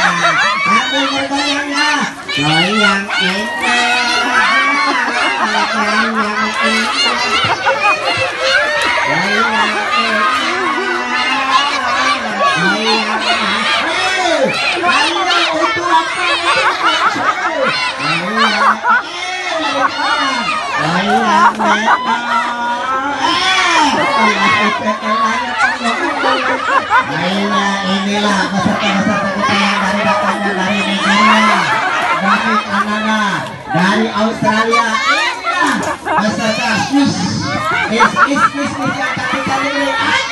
Sambil bergoyang ya. Goyang indah. Goyang indah. Goyang inilah peserta-peserta kita yang dari datangnya dari Nigeria, dari Kanada, dari Australia. Inilah peserta Swiss. Is yang kali ini.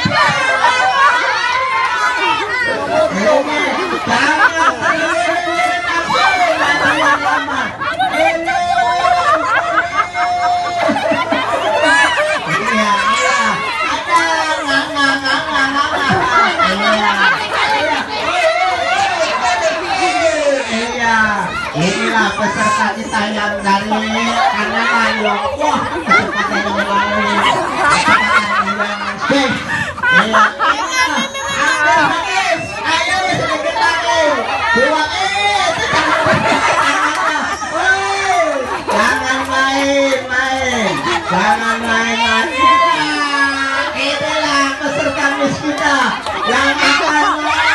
Inilah peserta kita yang dari Kanada. Wah, peserta yang melalui sedikit lagi. Jangan main-main. Jangan main-main. Inilah peserta Miss kita yang akan